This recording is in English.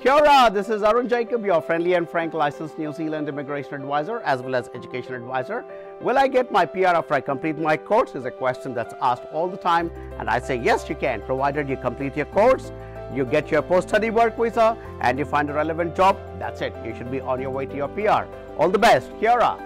Kia ora, this is Arun Jacob, your friendly and frank licensed New Zealand immigration advisor as well as education advisor. Will I get my PR after I complete my course is a question that's asked all the time, and I say yes, you can, provided you complete your course, you get your post-study work visa and you find a relevant job. That's it, you should be on your way to your PR. All the best. Kia ora.